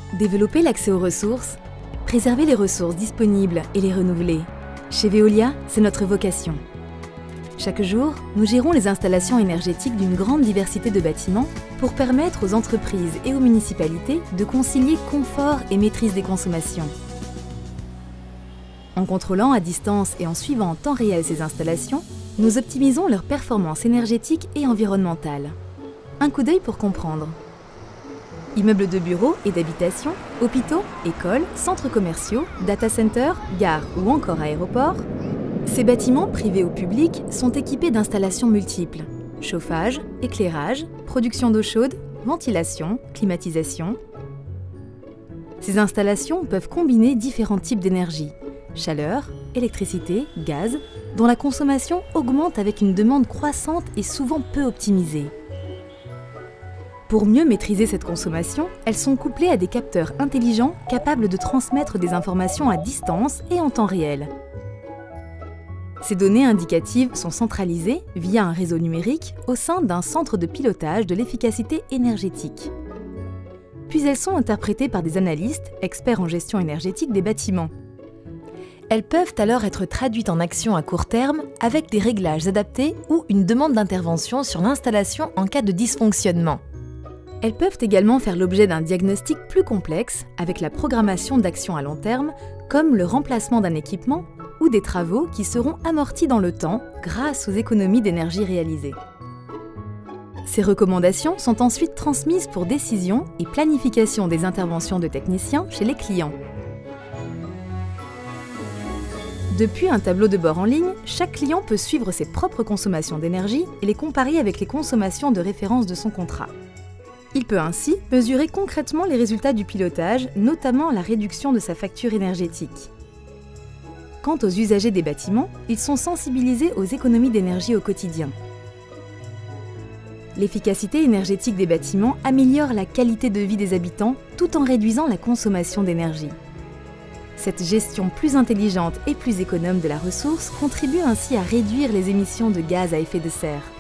Développer l'accès aux ressources, préserver les ressources disponibles et les renouveler. Chez Veolia, c'est notre vocation. Chaque jour, nous gérons les installations énergétiques d'une grande diversité de bâtiments pour permettre aux entreprises et aux municipalités de concilier confort et maîtrise des consommations. En contrôlant à distance et en suivant en temps réel ces installations, nous optimisons leur performance énergétique et environnementale. Un coup d'œil pour comprendre. Immeubles de bureaux et d'habitation, hôpitaux, écoles, centres commerciaux, data centers, gares ou encore aéroports, ces bâtiments privés ou publics sont équipés d'installations multiples. Chauffage, éclairage, production d'eau chaude, ventilation, climatisation. Ces installations peuvent combiner différents types d'énergie, chaleur, électricité, gaz, dont la consommation augmente avec une demande croissante et souvent peu optimisée. Pour mieux maîtriser cette consommation, elles sont couplées à des capteurs intelligents capables de transmettre des informations à distance et en temps réel. Ces données indicatives sont centralisées via un réseau numérique au sein d'un centre de pilotage de l'efficacité énergétique. Puis elles sont interprétées par des analystes, experts en gestion énergétique des bâtiments. Elles peuvent alors être traduites en actions à court terme avec des réglages adaptés ou une demande d'intervention sur l'installation en cas de dysfonctionnement. Elles peuvent également faire l'objet d'un diagnostic plus complexe avec la programmation d'actions à long terme, comme le remplacement d'un équipement ou des travaux qui seront amortis dans le temps grâce aux économies d'énergie réalisées. Ces recommandations sont ensuite transmises pour décision et planification des interventions de techniciens chez les clients. Depuis un tableau de bord en ligne, chaque client peut suivre ses propres consommations d'énergie et les comparer avec les consommations de référence de son contrat. Il peut ainsi mesurer concrètement les résultats du pilotage, notamment la réduction de sa facture énergétique. Quant aux usagers des bâtiments, ils sont sensibilisés aux économies d'énergie au quotidien. L'efficacité énergétique des bâtiments améliore la qualité de vie des habitants tout en réduisant la consommation d'énergie. Cette gestion plus intelligente et plus économe de la ressource contribue ainsi à réduire les émissions de gaz à effet de serre.